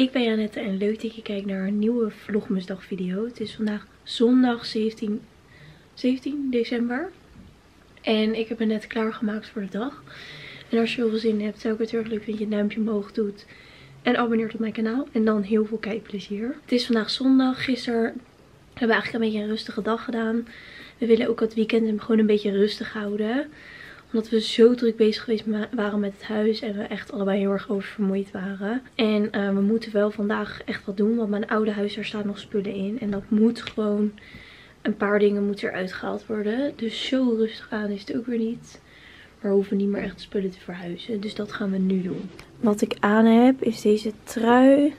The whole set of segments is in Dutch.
Ik ben Janette en leuk dat je kijkt naar een nieuwe Vlogmasdag video. Het is vandaag zondag 17 december. En ik heb me net klaargemaakt voor de dag. En als je heel veel zin hebt, zou ik het heel erg leuk vinden dat je een duimpje omhoog doet. En abonneert op mijn kanaal. En dan heel veel kijkplezier. Het is vandaag zondag. Gisteren hebben we eigenlijk een beetje een rustige dag gedaan. We willen ook het weekend gewoon een beetje rustig houden. Omdat we zo druk bezig geweest waren met het huis. En we echt allebei heel erg oververmoeid waren. En we moeten wel vandaag echt wat doen. Want mijn oude huis, daar staan nog spullen in. En dat moet gewoon, een paar dingen moeten eruit gehaald worden. Dus zo rustig aan is het ook weer niet. Maar we hoeven niet meer echt spullen te verhuizen. Dus dat gaan we nu doen. Wat ik aan heb is deze trui.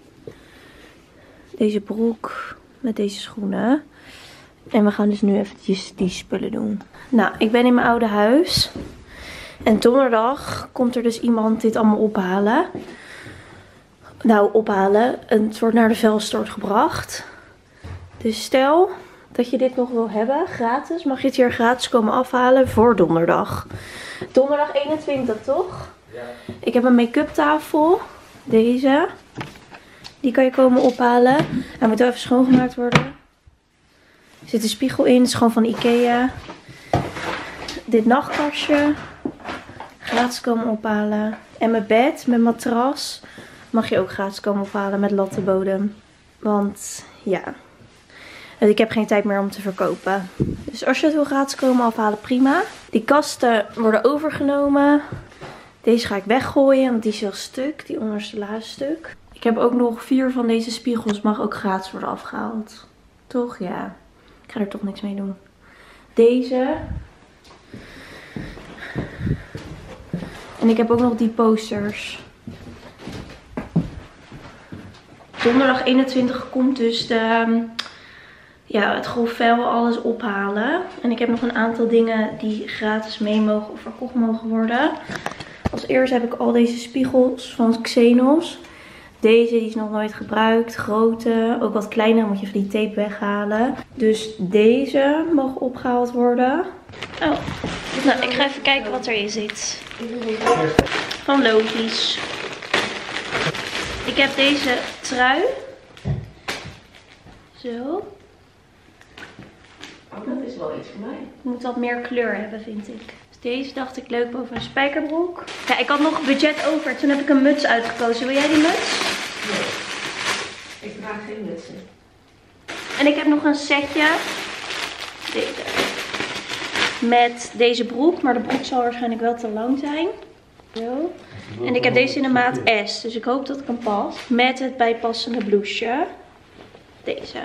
Deze broek met deze schoenen. En we gaan dus nu eventjes die spullen doen. Nou, ik ben in mijn oude huis. En donderdag komt er dus iemand dit allemaal ophalen. Nou, ophalen. Het wordt naar de vuilstort gebracht. Dus stel dat je dit nog wil hebben, gratis, mag je het hier gratis komen afhalen voor donderdag. Donderdag 21, toch? Ja. Ik heb een make-up tafel. Deze. Die kan je komen ophalen. Hij moet wel even schoongemaakt worden. Er zit een spiegel in. Het is gewoon van Ikea. Dit nachtkastje. Gratis komen ophalen. En mijn bed met matras mag je ook gratis komen ophalen met lattenbodem. Want ja, ik heb geen tijd meer om te verkopen. Dus als je het wil gratis komen afhalen, prima. Die kasten worden overgenomen. Deze ga ik weggooien, want die is heel stuk. Die onderste laatste stuk. Ik heb ook nog 4 van deze spiegels. Mag ook gratis worden afgehaald. Toch? Ja. Ik ga er toch niks mee doen. Deze. En ik heb ook nog die posters. Donderdag 21 komt dus het grof vuil, alles ophalen. En ik heb nog een aantal dingen die gratis mee mogen of verkocht mogen worden. Als eerste heb ik al deze spiegels van Xenos. Deze die is nog nooit gebruikt. Grote, ook wat kleiner, moet je van die tape weghalen. Dus deze mogen opgehaald worden. Oh, nou ik ga even kijken wat erin zit. Van Logisch. Ik heb deze trui. Zo. Oh, dat is wel iets voor mij. Het moet wat meer kleur hebben, vind ik. Dus deze dacht ik leuk boven een spijkerbroek. Ja, ik had nog budget over. Toen heb ik een muts uitgekozen. Wil jij die muts? Nee. Ik draag geen mutsen. En ik heb nog een setje. Deze. Met deze broek. Maar de broek zal waarschijnlijk wel te lang zijn. Zo. En ik heb deze in de maat S. Dus ik hoop dat het kan passen. Met het bijpassende blouseje. Deze.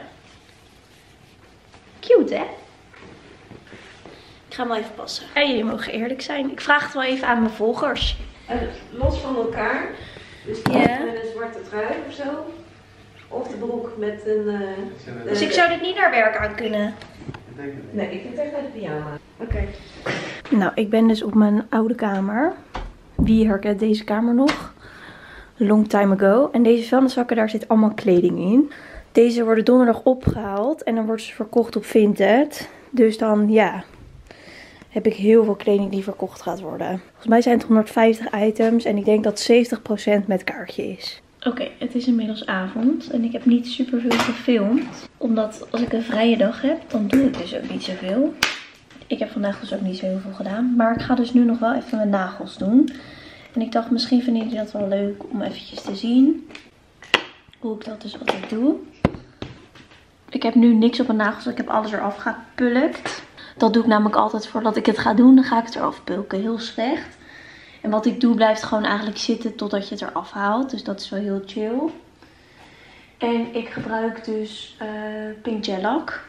Cute, hè? Ik ga hem wel even passen. En jullie mogen eerlijk zijn. Ik vraag het wel even aan mijn volgers. Los van elkaar. Dus met een zwarte trui of zo. Of de broek met een... Dus ik zou dit niet naar werk aan kunnen. Nee, ik vind het echt bij de pyjama. Oké. Nou, ik ben dus op mijn oude kamer. Wie herkent deze kamer nog? Long time ago. En deze vuilniszakken, daar zit allemaal kleding in. Deze worden donderdag opgehaald. En dan worden ze verkocht op Vinted. Dus dan, ja, heb ik heel veel kleding die verkocht gaat worden. Volgens mij zijn het 150 items. En ik denk dat 70% met kaartje is. Oké, het is inmiddels avond. En ik heb niet super veel gefilmd. Omdat als ik een vrije dag heb, dan doe ik dus ook niet zoveel. Ik heb vandaag dus ook niet zo heel veel gedaan. Maar ik ga dus nu nog wel even mijn nagels doen. En ik dacht, misschien vinden jullie dat wel leuk om eventjes te zien. Hoe ik dat dus altijd doe. Ik heb nu niks op mijn nagels. Ik heb alles eraf gepulkt. Dat doe ik namelijk altijd voordat ik het ga doen. Dan ga ik het eraf pulken. Heel slecht. En wat ik doe blijft gewoon eigenlijk zitten totdat je het eraf haalt. Dus dat is wel heel chill. En ik gebruik dus pink gel lak.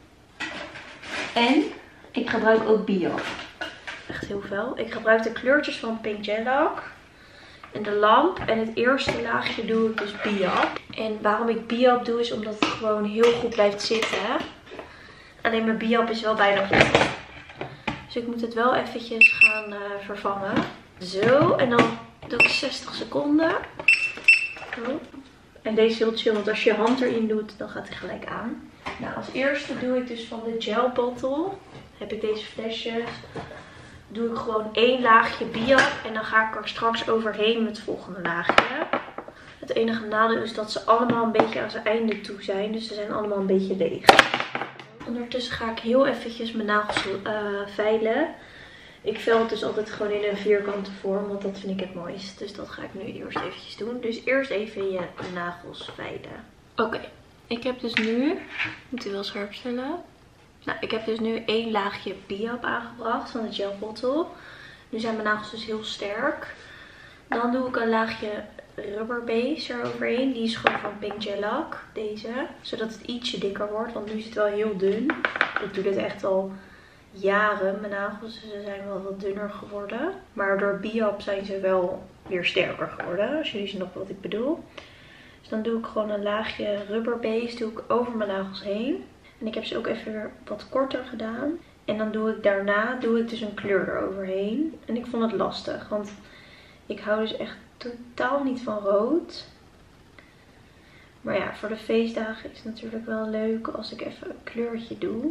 En ik gebruik ook Biap. Echt heel veel. Ik gebruik de kleurtjes van pink gel lak. En de lamp. En het eerste laagje doe ik dus Biap. En waarom ik Biap doe is omdat het gewoon heel goed blijft zitten. Alleen mijn Biap is wel bijna op. Dus ik moet het wel eventjes gaan vervangen. Zo. En dan doe ik 60 seconden. Zo. En deze is heel chill. Want als je je hand erin doet, dan gaat hij gelijk aan. Nou, als eerste doe ik dus van de gel bottle. Heb ik deze flesjes. Doe ik gewoon 1 laagje Biap. En dan ga ik er straks overheen met het volgende laagje. Het enige nadeel is dat ze allemaal een beetje aan zijn einde toe zijn. Dus ze zijn allemaal een beetje leeg. Ondertussen ga ik heel eventjes mijn nagels veilen. Ik veil het dus altijd gewoon in een vierkante vorm, want dat vind ik het mooist. Dus dat ga ik nu eerst eventjes doen. Dus eerst even je nagels veilen. Oké, ik heb dus nu, moet u wel scherp stellen. Nou, ik heb dus nu 1 laagje Biap aangebracht van de gel bottle. Nu zijn mijn nagels dus heel sterk. Dan doe ik een laagje rubber base eroverheen. Die is gewoon van Pink Gelac, deze. Zodat het ietsje dikker wordt, want nu is het wel heel dun. Ik doe dit echt al jaren, mijn nagels. Dus ze zijn wel wat dunner geworden. Maar door Biap zijn ze wel weer sterker geworden. Als jullie snappen wat ik bedoel. Dus dan doe ik gewoon een laagje rubber base doe ik over mijn nagels heen. En ik heb ze ook even weer wat korter gedaan. En dan doe ik daarna dus een kleur eroverheen. En ik vond het lastig, want ik hou dus echt totaal niet van rood. Maar ja, voor de feestdagen is het natuurlijk wel leuk als ik even een kleurtje doe.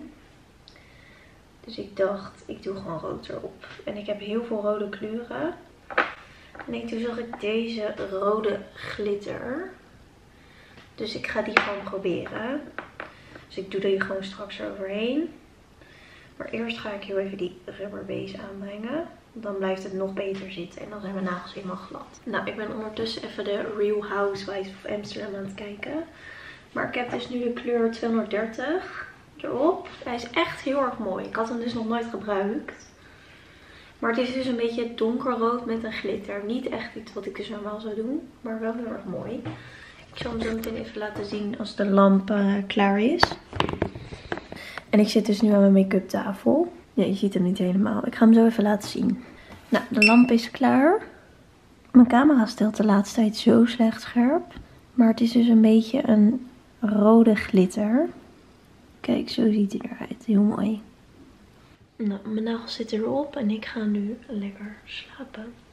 Dus ik dacht, ik doe gewoon rood erop. En ik heb heel veel rode kleuren. En toen zag ik deze rode glitter. Dus ik ga die gewoon proberen. Dus ik doe die gewoon straks eroverheen. Maar eerst ga ik heel even die rubber base aanbrengen. Dan blijft het nog beter zitten. En dan zijn mijn nagels helemaal glad. Nou, ik ben ondertussen even de Real Housewives of Amsterdam aan het kijken. Maar ik heb dus nu de kleur 230 erop. Hij is echt heel erg mooi. Ik had hem dus nog nooit gebruikt. Maar het is dus een beetje donkerrood met een glitter. Niet echt iets wat ik dus normaal zou doen. Maar wel heel erg mooi. Ik zal hem zo meteen even laten zien als de lamp klaar is. En ik zit dus nu aan mijn make-up tafel. Ja, je ziet hem niet helemaal. Ik ga hem zo even laten zien. Nou, de lamp is klaar. Mijn camera stelt de laatste tijd zo slecht scherp. Maar het is dus een beetje een rode glitter. Kijk, zo ziet hij eruit. Heel mooi. Nou, mijn nagels zitten erop en ik ga nu lekker slapen.